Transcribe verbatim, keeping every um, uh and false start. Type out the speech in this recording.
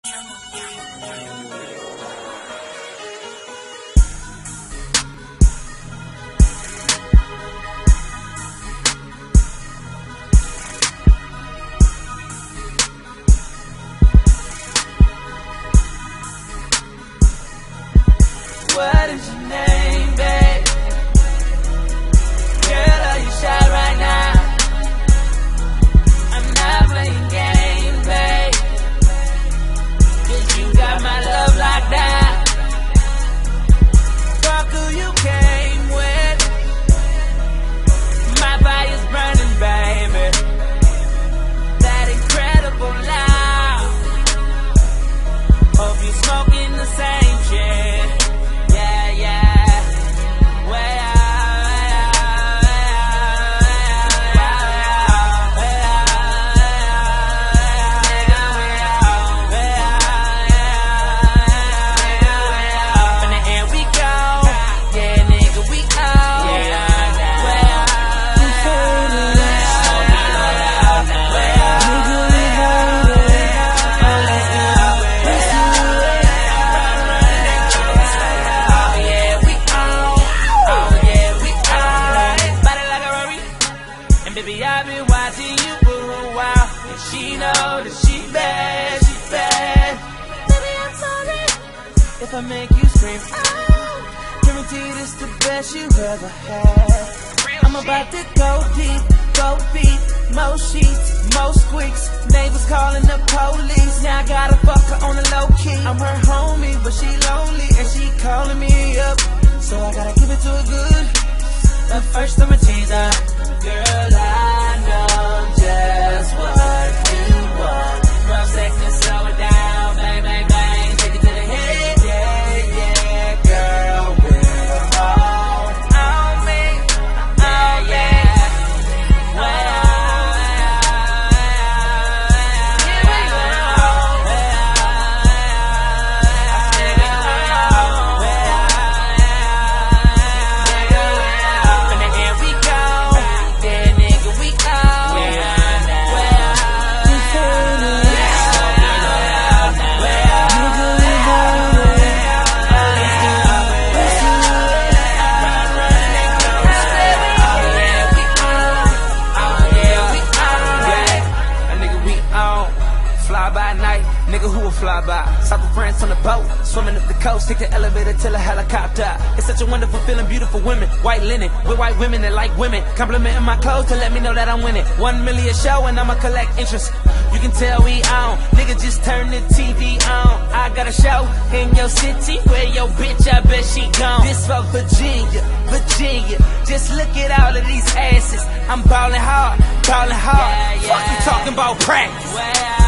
What is your name, babe? Girl, are you shy right now? I'm not playing games, babe. Cause you got my love locked down. Fuck who you came with. My fire's burning, baby. That incredible loud. Hope you smoking the same shit. Baby, I've been watching you for a while, and she know that she bad, she bad. Baby, I'm sorry if I make you scream. Oh, guarantee this the best you ever had. I'm about to go deep, go deep, more sheets, more squeaks. Neighbors calling the police. Now I gotta fuck her on the low key. I'm her homie, but she lonely, and she calling me up, so I gotta give it to her good. But first I'ma tease her. Girl, I know just what you want. Rough sex and slow it down. Bang, bang, bang. Take it to the head. Yeah, yeah, girl, we're all on me. Oh, yeah. Well, here we go. And then here we go. Fly by night, nigga who will fly by. South of France on the boat, swimming up the coast, take the elevator till a helicopter. It's such a wonderful feeling, beautiful women, white linen, with white women that like women. Complimenting my clothes to let me know that I'm winning. One million show and I'ma collect interest. You can tell we on, nigga just turn the T V on. I got a show in your city, where your bitch, I bet she gone. This for Virginia, Virginia, just look at all of these asses. I'm ballin' hard, ballin' hard, yeah, yeah. Fuck you talking about practice. Well,